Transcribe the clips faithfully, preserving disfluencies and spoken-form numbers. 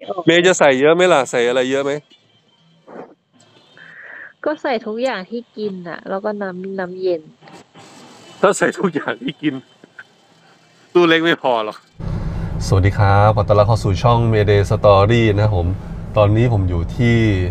เมย์จะใส่เยอะไหมล่ะใส่อะไรเยอะไหมก็ใส่ทุกอย่างที่กินอ่ะแล้วก็น้ำน้ำเย็นถ้าใส่ทุกอย่างที่กินตู้เล็กไม่พอหรอกสวัสดีครับขอต้อนรับเข้าสู่ช่อง Mayday Story นะครับผมตอนนี้ผมอยู่ที่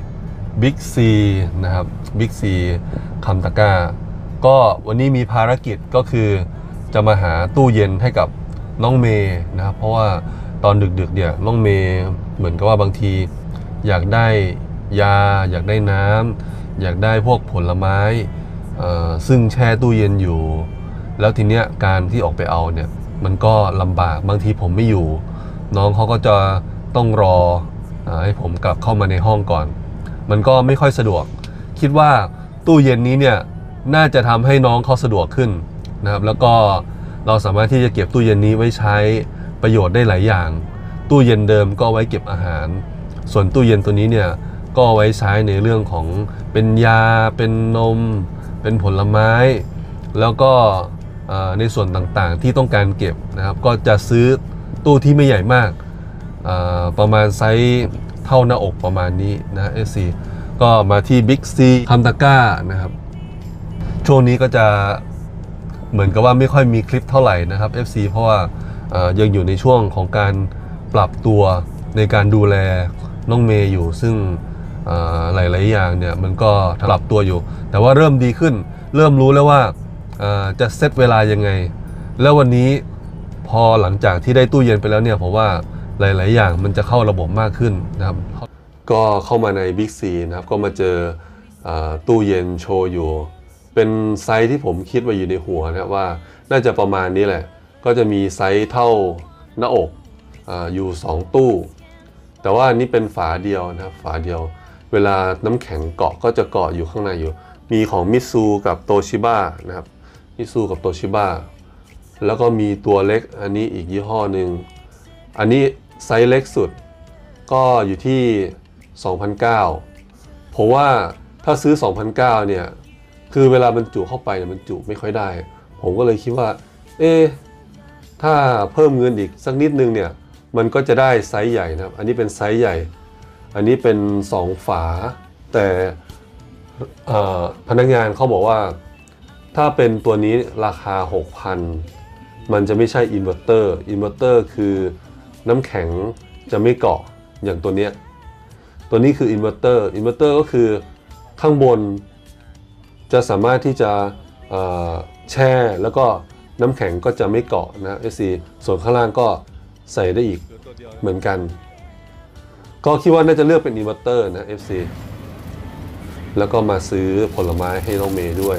Big C นะครับ Big C คำตะกร้าก็วันนี้มีภารกิจก็คือจะมาหาตู้เย็นให้กับน้องเมย์นะครับเพราะว่าตอนดึกๆเนี่ยน้องเมย์เหมือนกับว่าบางทีอยากได้ยาอยากได้น้ำอยากได้พวกผลไม้ซึ่งแช่ตู้เย็นอยู่แล้วทีเนี้ยการที่ออกไปเอาเนี่ยมันก็ลำบากบางทีผมไม่อยู่น้องเขาก็จะต้องรอให้ผมกลับเข้ามาในห้องก่อนมันก็ไม่ค่อยสะดวกคิดว่าตู้เย็นนี้เนี่ยน่าจะทำให้น้องเขาสะดวกขึ้นนะครับแล้วก็เราสามารถที่จะเก็บตู้เย็นนี้ไว้ใช้ประโยชน์ได้หลายอย่างตู้เย็นเดิมก็ไว้เก็บอาหารส่วนตู้เย็นตัวนี้เนี่ยก็ไว้ใช้ในเรื่องของเป็นยาเป็นนมเป็นผลไม้แล้วก็ในส่วนต่างๆที่ต้องการเก็บนะครับก็จะซื้อตู้ที่ไม่ใหญ่มากประมาณไซส์เท่าหน้าอกประมาณนี้นะ เอฟ ซี ก็มาที่ Big C คำตะกร้านะครับช่วงนี้ก็จะเหมือนกับว่าไม่ค่อยมีคลิปเท่าไหร่นะครับ เอฟ ซี เพราะว่ายังอยู่ในช่วงของการปรับตัวในการดูแลน้องเมย์อยู่ซึ่งหลายๆอย่างเนี่ยมันก็ปรับตัวอยู่แต่ว่าเริ่มดีขึ้นเริ่มรู้แล้วว่าจะเซตเวลายังไงแล้ววันนี้พอหลังจากที่ได้ตู้เย็นไปแล้วเนี่ยผมว่าหลายๆอย่างมันจะเข้าระบบมากขึ้นนะครับก็เข้ามาใน Big C นะครับก็มาเจอตู้เย็นโชว์อยู่เป็นไซส์ที่ผมคิดว่าอยู่ในหัวนะครับว่าน่าจะประมาณนี้แหละก็จะมีไซส์เท่าหน้าอกอยู่สองตู้แต่ว่านี่เป็นฝาเดียวนะครับฝาเดียวเวลาน้ำแข็งเกาะก็จะเกาะอยู่ข้างในอยู่มีของมิตซูกับโตชิบะนะครับมิตซูกับโตชิบะแล้วก็มีตัวเล็กอันนี้อีกยี่ห้อหนึ่งอันนี้ไซส์เล็กสุดก็อยู่ที่ สองพันเก้าร้อย ผมว่าถ้าซื้อ สองพันเก้าร้อย เนี่ยคือเวลาบรรจุเข้าไปเนี่ยมันจุไม่ค่อยได้ผมก็เลยคิดว่าเอ๊ะถ้าเพิ่มเงินอีกสักนิดนึงเนี่ยมันก็จะได้ไซส์ใหญ่นะครับอันนี้เป็นไซส์ใหญ่อันนี้เป็นสองฝาแต่พนักงานเขาบอกว่าถ้าเป็นตัวนี้ราคา หกพัน มันจะไม่ใช่อินเวอร์เตอร์อินเวอร์เตอร์คือน้ำแข็งจะไม่เกาะอย่างตัวเนี้ยตัวนี้คืออินเวอร์เตอร์อินเวอร์เตอร์ก็คือข้างบนจะสามารถที่จะแช่แล้วก็น้ำแข็งก็จะไม่เกาะนะ เอฟ ซี ส่วนข้างล่างก็ใส่ได้อีกเหมือนกันก็คิดว่าน่าจะเลือกเป็นอินเวอร์เตอร์นะ เอฟ ซี แล้วก็มาซื้อผลไม้ให้น้องเมย์ด้วย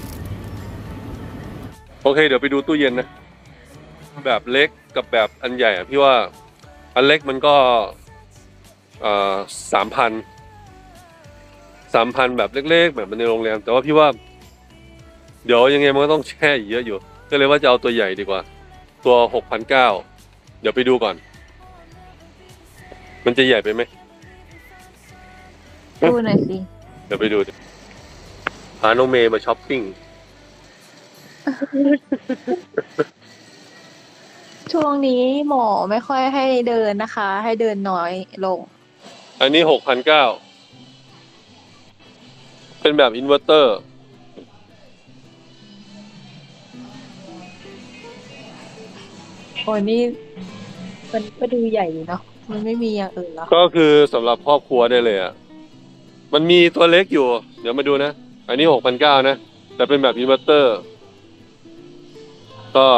โอเคเดี๋ยวไปดูตู้เย็นนะแบบเล็กกับแบบอันใหญ่อะพี่ว่าอันเล็กมันก็สามพันสามพันแบบเล็กๆแบบในโรงแรมแต่ว่าพี่ว่าเดี๋ยวยังไงมันก็ต้องแช่เยอะอยู่ก็เลยว่าจะเอาตัวใหญ่ดีกว่าตัวหกพันเก้าเดี๋ยวไปดูก่อนมันจะใหญ่ไปไหมดูหน่อยสิเดี๋ยวไปดูพาน้องเมย์มาช้อปปิ้งช่วงนี้หมอไม่ค่อยให้เดินนะคะให้เดินน้อยลงอันนี้หกพันเก้าเป็นแบบอินเวอร์เตอร์โอ้นี่มันก็ดูใหญ่เนาะมันไม่มีอย่างอื่นหรอก็คือสำหรับครอบครัวได้เลยอ่ะมันมีตัวเล็กอยู่เดี๋ยวมาดูนะอันนี้หกพันเก้านะแต่เป็นแบบอินเวอร์เตอร์ก็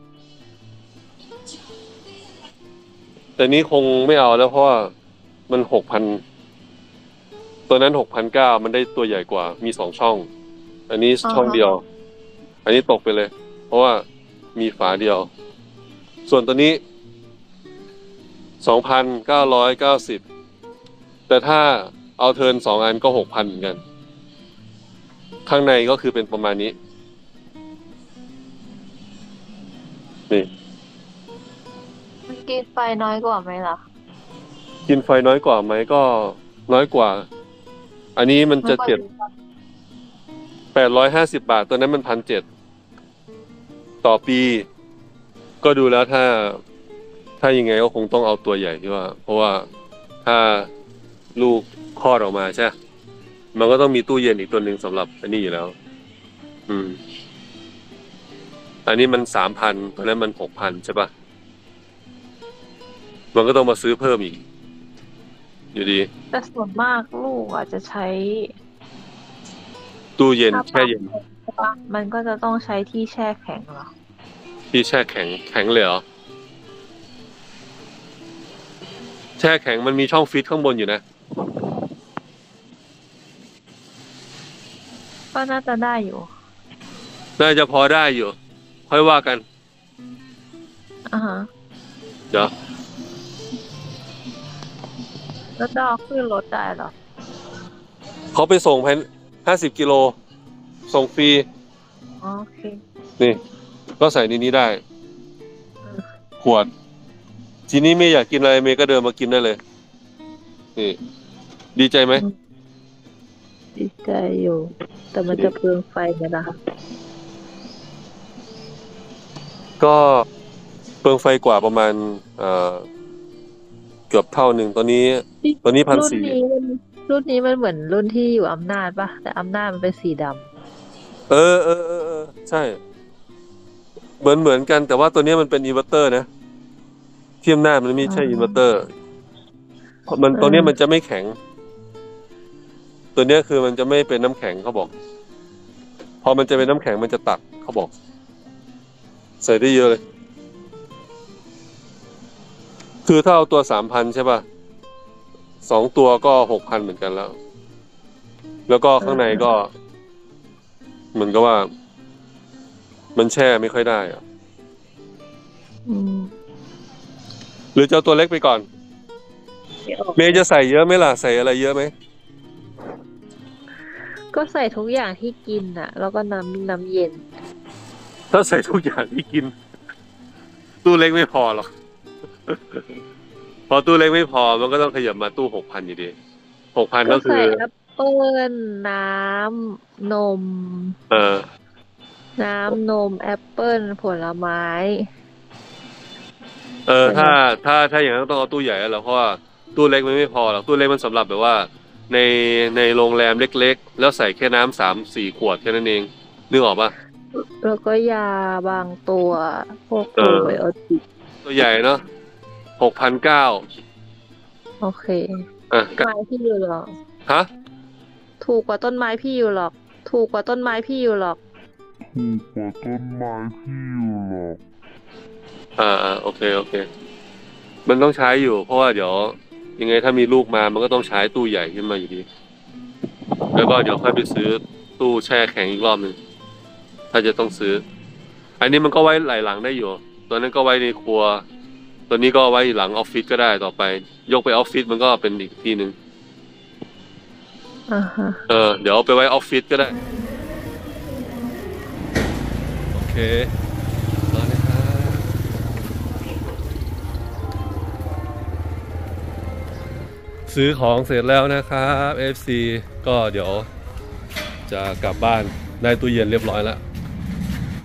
แต่นี้คงไม่เอาแล้วเพราะว่ามันหกพันตัวนั้นหกพันเก้ามันได้ตัวใหญ่กว่ามีสองช่องอันนี้ช่องเดียวอันนี้ตกไปเลยเพราะว่ามีฝาเดียวส่วนตัวนี้ สองพันเก้าร้อยเก้าสิบ แต่ถ้าเอาเทิร์นสองอันก็ หกพัน เหมือนกันข้างในก็คือเป็นประมาณนี้นี่มันกินไฟน้อยกว่าไหมล่ะกินไฟน้อยกว่าไหมก็น้อยกว่าอันนี้มันจะเจ็ดแปดร้อยห้าสิบบาทตัวนั้นมันพันเจ็ดต่อปีก็ดูแล้วถ้าถ้ายังไงก็คงต้องเอาตัวใหญ่ที่ว่าเพราะว่าถ้าลูกคลอดออกมาใช่มันก็ต้องมีตู้เย็นอีกตัวหนึ่งสำหรับอันนี้อยู่แล้ว อืม อันนี้มันสามพันตอนนั้นมันหกพันใช่ปะมันก็ต้องมาซื้อเพิ่มอีก อยู่ดีแต่ส่วนมากลูกอาจจะใช้ตู้เย็นถ้าแช่ปั๊มเย็นใช่ปะมันก็จะต้องใช้ที่แช่แข็งเหรอที่แช่แข็งแข็งเลยเหรอแช่แข็งมันมีช่องฟรีซข้างบนอยู่นะก็น่าจะได้อยู่น่าจะพอได้อยู่ ค่อยว่ากันอ่าฮะเดี๋ยวแล้วจะเอาขึ้นรถได้เหรอเขาไปส่งภายห้าสิบกิโลส่งฟรีอ๋อโอเคนี่ ก็ใส่ในนี้ได้ ขวด ทีนี้เมย์อยากกินอะไรเมย์ก็เดินมากินได้เลย นี่ ดีใจไหมดีใจอยู่ แต่มันจะเปลืองไฟไหมล่ะก็เปลืองไฟกว่าประมาณเอ่อเกือบเท่าหนึ่งตอนนี้ ตอนนี้พันรุ่นสี่นี้มันรุ่นนี้มันเหมือนรุ่นที่อยู่อำนาจปะแต่อำนาจมันเป็นสีดเออเออเออเออใช่ เหมือนเหมือนกันแต่ว่าตัวนี้มันเป็นอินเวอร์เตอร์นะเทียมหน้ามันไม่ใช่อินเวอร์เตอร์เพราะมันตัวนี้มันจะไม่แข็ง ตัวนี้คือมันจะไม่เป็นน้ำแข็งเขาบอก พอมันจะเป็นน้ำแข็งมันจะตัดเขาบอก ใส่ได้เยอะเลย คือถ้าเอาตัวสามพันใช่ป่ะสองตัวก็หกพันเหมือนกันแล้ว แล้วก็ข้างในก็เหมือนกับว่า มันแช่ไม่ค่อยได้อะำอืมหรือจะเอาตัวเล็กไปก่อนไม่ออกเมย์จะใส่เยอะไหมล่ะใส่อะไรเยอะไหมก็ใส่ทุกอย่างที่กินอ่ะ แล้วก็น้ำน้ำเย็นถ้าใส่ทุกอย่างที่กิน ตู้เล็กไม่พอหรอก พอตู้เล็กไม่พอมันก็ต้องขยับมาตู้หกพันอยู่ดีหกพันก็ก็คืใส่อแอปเปิ้ลน้ำนมเออน้ำนมแอปเปิ้ลผลไม้เออใช่ไหมถ้าถ้าถ้าอย่างนั้นต้องเอาตู้ใหญ่แล้วล่ะเพราะว่าตู้เล็กมันไม่พอหรอกตู้เล็กมันสำหรับแบบว่า ในในโรงแรมเล็กๆ แล้วใส่แค่น้ำสามสี่ขวดแค่นั้นเองนึกออกปะแล้วก็ยาบางตัวพวกเอโปรอไบโอติกตัวใหญ่เนาะหกพันเก้าโอเคอ่ะไม้พี่อยู่หรอกฮะถูกกว่าต้นไม้พี่อยู่หรอก ถูกกว่าต้นไม้พี่อยู่หรอกถูกกว่าต้นไม้พี่อยู่หรอกอ่าอ่าโอเคโอเค มันต้องใช้อยู่ เพราะว่าเดี๋ยว ยังไงถ้ามีลูกมามันก็ต้องใช้ตู้ใหญ่ขึ้นมาอยู่ดี แล้วก็เดี๋ยวค่อยไปซื้อตู้แช่แข็งอีกรอบหนึ่งถ้าจะต้องซื้อ อันนี้มันก็ไว้หลายหลังได้อยู่ ตัวนั้นก็ไว้ในครัว ตัวนี้ก็ไว้หลังออฟฟิศก็ได้ต่อไป ยกไปออฟฟิศมันก็เป็นอีกที่หนึ่งอ่าฮะเออเดี๋ยวเอาไปไว้ออฟฟิศก็ได้ โอเครอนะครับซื้อของเสร็จแล้วนะครับ เอฟ ซี ก็เดี๋ยวจะกลับบ้านได้ตู้เย็นเรียบร้อยแล้ว